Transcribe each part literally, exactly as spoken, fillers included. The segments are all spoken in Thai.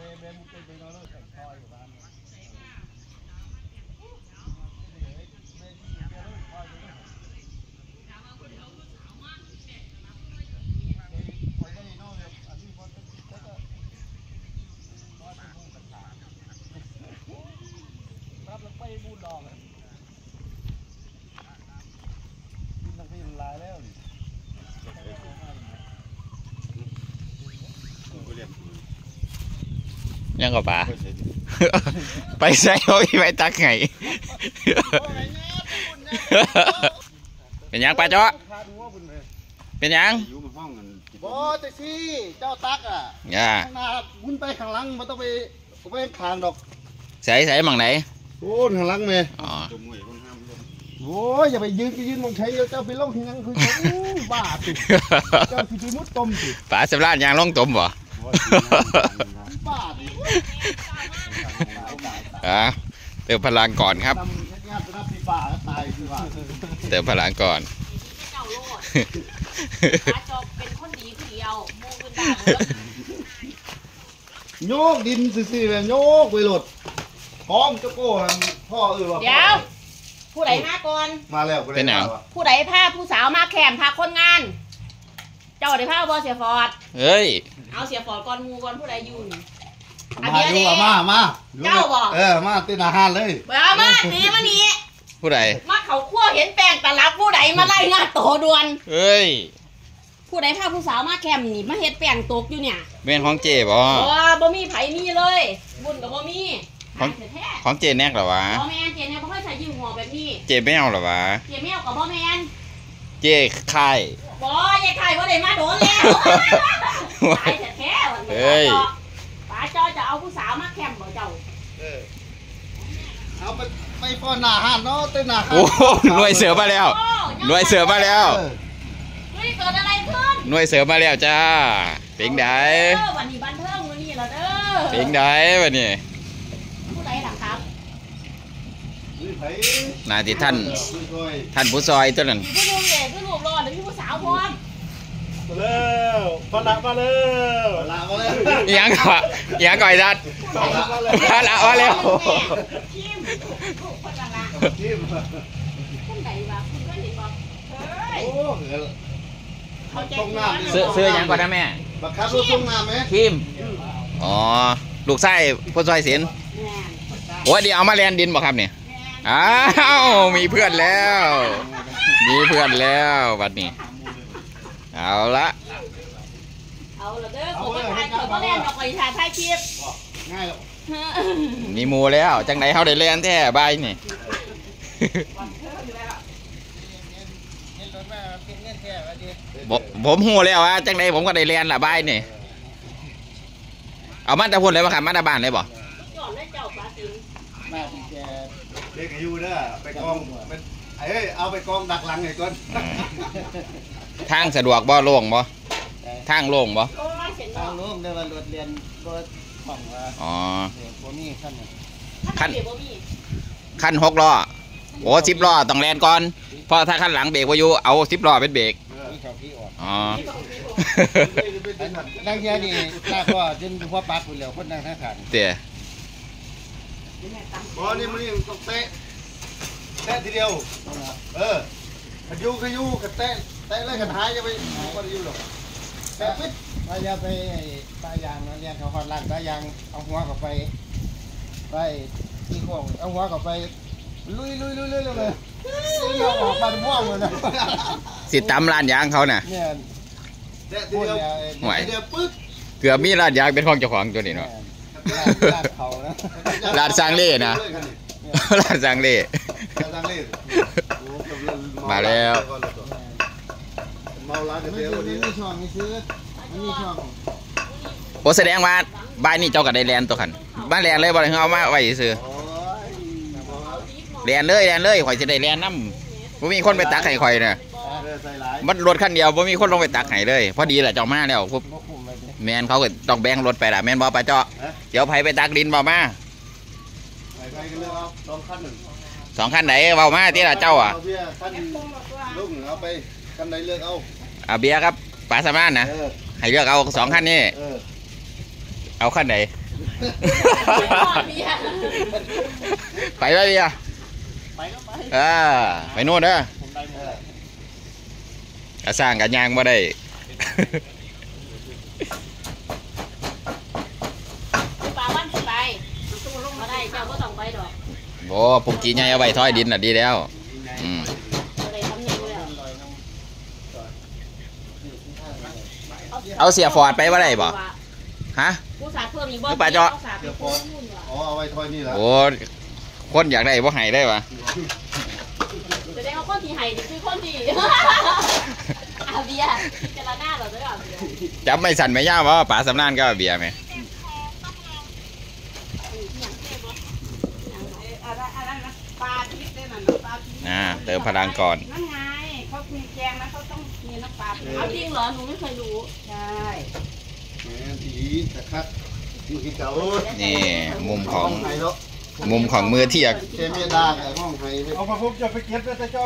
ยังก็ป่าไปใส่โอ้ยไปตักไงเป็นยังปลาจ๊อเป็นยังบอแต่สิเจ้าตักอ่ะข้างหน้าบุญไปข้างหลังมันต้องไปไปขางดอกใส่ใส่มังไหนโอ้ข้างหลังเมย์โอ้ยอย่าไปยืนไปยืนมองใช้เจ้าไปลงที่นั่งคือบ้าสิเจ้าคือมุดต้มสิปลาสำราญยางล่องต้มบ่อ่ะเติมพลังก่อนครับเติมพลังก่อนโยกดินสิๆแบบโยกไปหลดพร้อมเจ้าโก้พ่อเออเดี๋ยวผู้ใดมาก่อนมาแล้วเป็นหนังผู้ใดพาผู้สาวมาแคมพาคนงานเจ้าได้พาบอเสียฟอร์ดเฮ้ยเอาเสียฟอร์ดก่อนมูก่อนผู้ใดยืนมาดูมามาเจ้าบอกเออมาเต้นอาหารเลยมามาดีมานี่ผู้ใดมาเขาขั้วเห็นแป้งตะลับผู้ใดมาไล่งานโตด่วนเฮ้ยผู้ใดพาผู้สาวมาแคมนี่มาเฮ็ดแป้งตกอยู่เนี่ยเมนของเจ๊บ่บ่บ่มีไผมีเลยบุญกับบ่มีของของเจ๊แนกเหรอวะบ่แม่นเจ๊เนี่ยบ่ค่อยใส่ยิ้มหัวแบบนี้เจ๊ไม่เอาเหรอวะเจ๊ไม่เอากับบ่แม่นเจ๊ไข่บ่ยายไข่บ่ได้มาโดนแล้วตายแท้ๆวันนี้ป้าจอจะเอาผู้สาวมาแคมบ่เจ้าเออเอาไปไปป้อนหน้าห้านเนาะเต้นหน้าห้านโอ้หน่วยเสือมาแล้วหน่วยเสือมาแล้วเฮ้ยเกิดอะไรขึ้นหน่วยเสือมาแล้วจ้าเป่งได้วันนี้บันเทิงวันนี้เหรอเด้อเป่งได้วันนี้ผู้ใดหลังครับนาที่ท่านท่านผู้ซอยตัวนั้นผู้ลุงเด็กผู้ลูกรอหรือผู้สาวพร้อมมาแล้วพละมาแล้วพละมาแล้วยังก่อนยังก่อนจัดพละมาแล้วทีมลูกคนละละทีมคนไหนวะคุณก็เห็นบอกเฮ้ยเขาใจเสื้อเสื้อยังก่อนนะแม่บักคับลูกส่งน้ำไหมทีมอ๋อลูกไส้ผู้ซอยศิลป์โอ้ยเดี๋ยวเอามาแลนดินบอกครับเนี่ยอ้าวมีเพื่อนแล้วมีเพื่อนแล้ววันนี้เอาละเอาละเด้อผมก็ถ่ายเขาก็แลนออกไปถ่ายถ่ายคลิปง่ายหรอมีมูแล้วจังไหนเขาได้แลนแท้ใบนี่ผมหูแล้วว่าจังไหนผมก็ได้แลนละใบนี่เอามาตะพุ่นเลยมาขับมาตะบ้านเลยบ่เด็กอายุเด้อไปกองเอ้ยเอาไปกองดักหลังไงก่อนทางสะดวกบ่โล่งบ่ทางโล่งบ่ทางโล่งได้ว่ารถเรียนรถของว่าอ๋อโบมี่ขั้นขั้นขั้นหกล้อโอ้สิบล้อต้องแลนก่อนเพราะถ้าขั้นหลังเบรกวายุเอาสิบล้อเป็นเบรกอ๋อนั่งแค่นี้น่าก็จนพ่อปักไปแล้วคนนั่งท่าขันเตี๋ยอ๋อนี่มันนี่ต้องเตะเตะทีเดียวเออขยุขยุกระเตะเตะเลยกระท้ายจะไปก็ได้ยุ่งหรอกเตะปิดไปยาไปตายางนะเรียนเขาหอดหลังตายางเอาหัวเข้าไปไปที่โค้งเอาหัวเข้าไปลุยลุยลุยลุยเลยเราออกมาม่วงเลยนะสิตำร้านยางเขาเนี่ยเตะทีเดียวห่วยปึ๊บเกือบมีร้านยางเป็นของเจ้าของตัวนี้เนาะร้านซางเล่นะร้านซางเล่มาแล้วโอ้แสดงว่าบ้านนี้เจ้ากับไดแลนตัวขันบ้านแลนเลยบริเวณเอามาไว้ซื้อแลนเลยแลนเลยข่อยจะได้แลนน้ำผมมีคนไปตักไข่ข่อยเนี่ยมันรถคันเดียวผมมีคนลงไปตักไข่เลยพอดีแหละเจ้ามาแล้วปุ๊บแมนเขาก็ต้องแบ่งรถไปละแมนบอไปเจาะเดี๋ยวไผไปตักดินบอมาสองคันไหนบอมาที่ละเจ้าอ่ะลุงเอาไปคันไหนเลือกเอาอ่ะเบียร์ครับปลาสมานนะให้เลือกเอาสองคันนี้เอาคันไหนไปไปเบียร์ไปก็ไปอ่าไปโน่นเด้อผมได้หมดเลยกระสร้างกันยางมาได้ปลาวันไปมาได้เจ้าก็ต้องไปดอกโอ้ปุกกี้ใหญ่เอาไว้ถ้อยดินน่ะดีแล้วอืมอะไรทำยังไงเอาเสียฟอร์ดไปว่าได้บ่ฮะผู้สาเพิ่มอีกบ่ปลาเจาะเดี๋ยวพออ๋อเอาไว้ถ้อยนี่แหละโอ้คนอยากได้บ่ให้ได้วะแสดงว่าคนที่ให้นี่คือคนที่อาเบียพิจารณาเราด้วยอาเบียจำไม่สั่นไม่ย่าว่าป๋าสำนานก็เอาเบียร์ไหมอะไรอะไรนะปลาที่เต้นน่ะปลาที่อ่าเติมพลังก่อนนั่นไงเขามีแกงนะเขาต้องมีน้ำปลาเอาจริงเหรอหนูไม่เคยรู้ใช่แหมดีแต่คัดอยู่ที่เก่านี่มุมของไทยเนาะมุมของมือเที่ยงเจมี่ดาไอ้ห้องไทยเอามาผมจะไปเก็บแล้วแต่เจ้า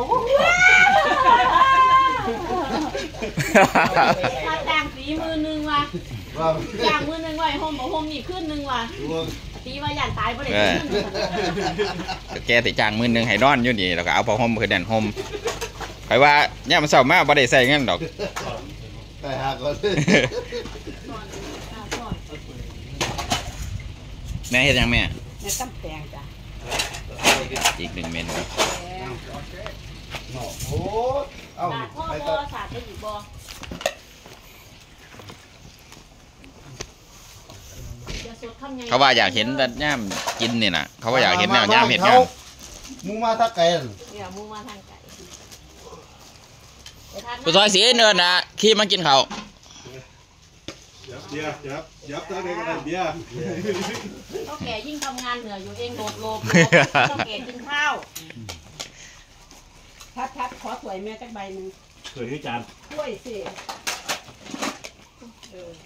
ถ้าแต่งสีมือนึงว่ะว่าอย่างมือนึงว่ะไอ้โฮมบอกโฮมนี่ขึ้นนึงว่ะตีว่าย่านตายบ่ได้ขึ้นนึงแกติจางมือหนึงให้นอนอยู่นี่แล้วก็เอาผ้าห่มคือแดนห่มไปว่าเนี่ยมันเศร้ามากบ่ได้ใส่เงินดอกไปหาก่อนแม่เฮ็ดยังแม่ในตั้มแตงจ้ะอีกหนึ่งเมนูโอ้เอ้าศาสตร์พ่อไปบต่อศาสตร์ได้อยู่บ่จะสดทำไงเขาว่าอยากเห็นแต่ย่ามกินนี่น่ะเขาว่าอยากเห็นแนวย่ามเห็ดงานมึงมาทักแกนเดี๋ยวมูมาทางไก่ไปทานผู้ซอยสีเนินนะขี่มากินเขาวเดี๋ยวเดี๋ยวเดี๋ยวเดี๋ยวเดี๋ยวกันเดี๋ยวเขาแก่ยิ่งทำงานเหนื่อยอยู่เองโหลดโลบเขาแก่กินข้าว ทัดทัดขอถ้วยแม่จักใบหนึ่งเคยให้จานถ้วยสิเออ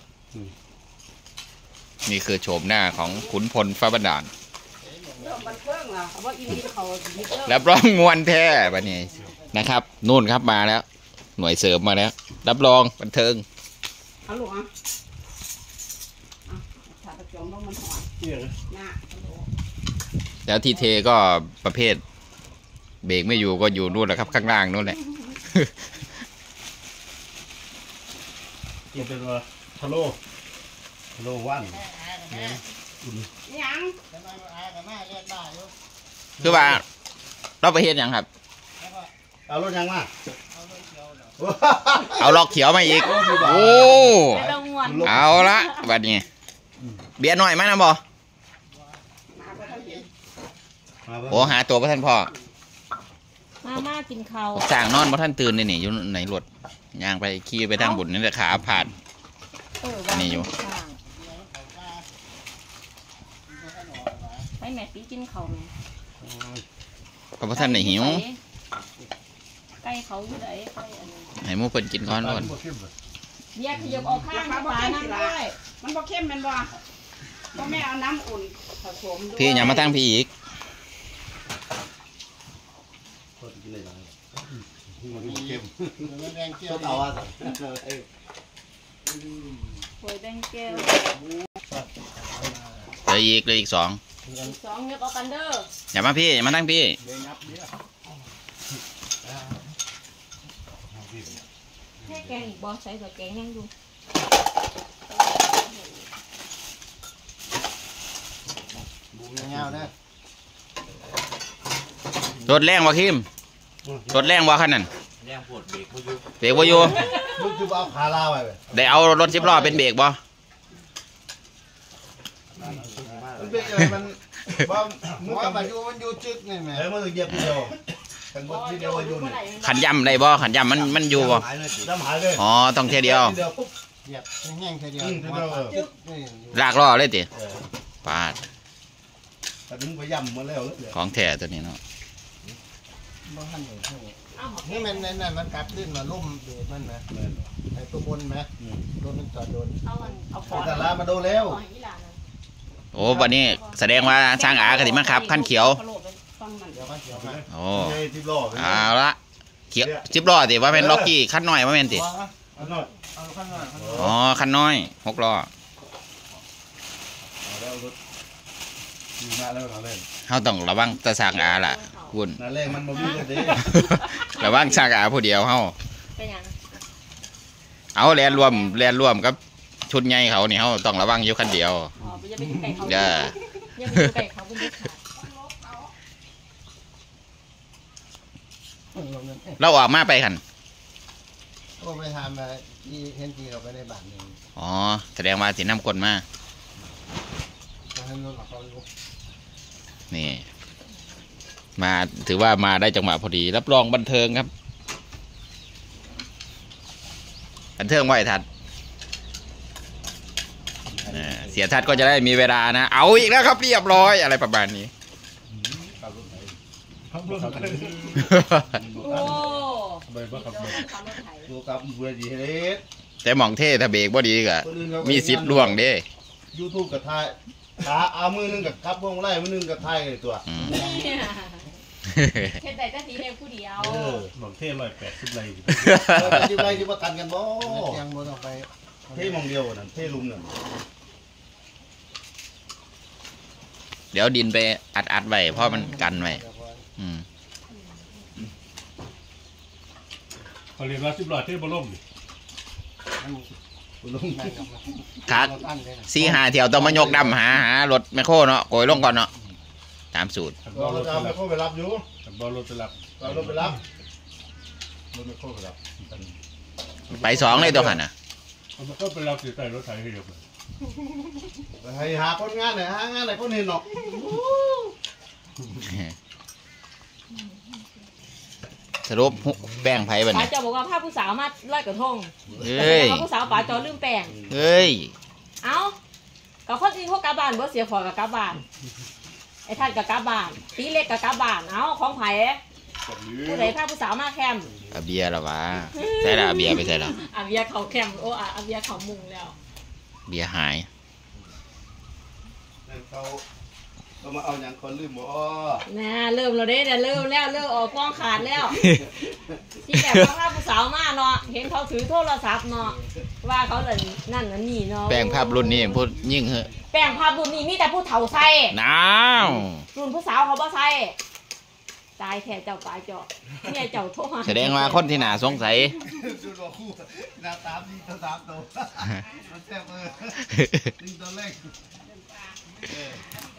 นี่คือโฉมหน้าของขุนพลฟ้าบันดาลเริ่มบันเทิงล่ะเขาว่าอีนี่เขาดีเริ่มรับรองมวนแท้บัดนี้นะครับนู่นครับมาแล้ว หน่วยเสริมมาแล้ว รับรองบันเทิงเอาลูกอ่ะอ่ะถ้าตะจอมต้องมันหอยเกี่ยงหน้าแล้วที่เทก็ประเภท เบรกไม่อยู่ก็อยู่นู่นแหละครับข้างล่างนู่นแหละเกี่ยงเป็นว่าทะโล่โลวันยังคือว่าเราไปเฮ็ดหยังครับเอารถยังมาเอาล็อกเขียวมาอีก โอ้ไม่ต้องงวนเอาละบัดนี้ เบียร์หน่อยไหมนะบอโอ้หาตัวพระท่านพ่อมาม่ากินข้าวสั่งนอนพระท่านตื่นนี่นี่อยู่ในรถย่างไปขี่ไปทางบุญนี่แหละขาผ่านเออนี่อยู่ไปแม่ปีกินข้าวแม่เพราะพระท่านในหิวไก่เขาอยู่ไหนไก่อันนี้ให้หมูเพิ่นกินก้อนก่อนเบียร์ขยับออกข้างปลานั่งด้วยมันบ่เข้มแม่นบ่บ่แม่เอาน้ำอุ่นผสมด้วยพี่อย่ามาตั้งพี่อีกเข้มต้นเอาอ่ะหวยแดงแก้วเหลืออีกเหลืออีกสองสองยกเอากันเด้ออย่ามาพี่อย่ามาตั้งพี่แค่แกงอีกบ่ใส่ตัวแกงยังอยู่บุ้งเงาๆนะรถแรงวะคิมรถแรงวะคันนั้นแรงปวดเบรกบ่อยู่มึงคือเอาขาลาไว้ได้เอารถสิบล้อเป็นเบรกบ่มันเป็นอะไรมันว่ามึงมันอยู่มันอยู่จึกไงแม่เออมันเหยียบเดียวกันบนที่เดียวอยู่นี่ขันย่ำได้บ่ขันย่ำมันมันอยู่บ่หายเลยดำหายเลยอ๋อต้องเท่ยเดียวเดียวปุ๊บเหยียบแห้งๆแค่เดียวจึ๊กนี่ลากล้อเลยติปาดแต่มึงไปย่ำมาแล้วเลยของแท้ตัวนี้เนาะนี่มันนั่นมันกัดดิ้นมาลุ่มเด็ดมันนะไอ้ตัวบนไหมโดนมันจอดโดนเอาอันเอาขอแต่ลามาโดนแล้วขออีหลานนะโอ้วันนี้แสดงว่าสร้างอากติมาครับขั้นเขียวฟังมันเดี๋ยวก็เขียวมาโอ้ไอ้ที่ล้อเอาละเขียวสิบล้อติว่าเป็นล็อกกี้ขั้นน้อยว่าเป็นติเอาหน่อยเอาข้างหน้าอ๋อขั้นน้อยหกล้อเอาแล้วรถมีมาแล้วเราเล่นเขาต้องระวังตะสร้างอาล่ะคุณนั่นแรกมันบ่มีเลยเด้ระวังสร้างอาผู้เดียวเขาเป็นยังเอาแลนรวมแลนรวมกับชุดใหญ่เขานี่เขาต้องระวังอยู่คันเดียวอ๋ออย่าไปอยู่ไก่เขาอย่าอย่าไปอยู่ไก่เขาเป็นเด็กขาดเราออกมาไปคันก็ไปทำมาที่เห็นจีเขาไปในบ้านนึงอ๋อแสดงว่าสิน้ำกลมาก็ให้รถเขาอยู่นี่ มาถือว่ามาได้จังหวะพอดี รับรองบันเทิงครับ บันเทิงไว้ทัดอ่าเสียทัดก็จะได้มีเวลานะ เอาอีกแล้วครับเรียบร้อยอะไรประมาณนี้ขับรถไหนขับรถไปโอ้ไปบ้าขับรถขับรถไถดูกับเบื่อดีเฮ็ดแต่หมองเท่ถ้าเบรกบ่ดีก็มีสิทธิ์ล่วงเด้ยูทูบกับไทยขาเอามือนึงกับกับวงไล่มือนึงกับไทยเลยตัวอืมเฮ็ดได้แต่สีเฮ็ดผู้เดียวเออหมองเท่ร้อยแปดสิบไรที่ไรที่ประกันกันบ่ยังบ่ต้องไปเท่มองเดียวนั่นเท่ลุมนั่นเดี๋ยวดินไปอัดอัดไว้เพราะมันกันไว้อืมเขาเรียนว่าสิบร้อยเท่บอลล่มลุมคักสี่หาเที่ยวต้องมายกดำหาหารถแมคโครเนาะโกยลงก่อนเนาะตามสูตรเราจะเอาไปเข้าไปรับอยู่บอลรถไปรับเรารถไปรับรถไม่เข้าไปรับไปสองเลยตัวหันอ่ะมันก็ไปรับสิใส่รถไถให้เรียบให้หาคนงานหน่อยหางานไหนคนเห็นหรอกสรุปแป้งไผ่บัดป๋านี้จอบอกว่าพาผู้สาวมาลอยกระทงเฮ้ยแต่ว่าผู้สาวป๋าจอลืมแป้งเฮ้ยเอ้ากับคนอื่นเขากลับบ้านบ่เสียขอกับกลับบ้านไอ้ท่านกับกลับบ้านตีเล็กกับกลับบ้านเอ้าของไผ่ผู้ใดพาผู้สาวมาแคมป์อาเบียร์ละวะใส่ละอาเบียร์ไปใส่ละอาเบียเขาแคมป์โอ้อาเบียเขามุงแล้วเบียร์หายเขาเขามาเอาอย่างคนลืมบ่น่าเริ่มแล้วเด้เนี่ยเริ่มแล้วเริ่มออกกล้องขาดแล้ว ที่แบบเขาพาผู้สาวมาเนาะเห็นเขาถือโทรศัพท์เนาะว่าเขาเลยนั่นนั่นนี่เนาะแป้งภาพรุ่นนี้พูดยิ่งเหอะแป้งภาพรุ่นนี้มีแต่ผู้เฒ่าใส่น้าวรุ่นผู้สาวเขาบ่ใส่ตายแท้เจ้าปลาเจาะเนี่ยเจ้าโทรหาแสดงว่าคนที่น่าสงสัยจุดว่าคู่หน้าตามดีตัวตามตัวมันแซ่บเออดีตัวเล็ก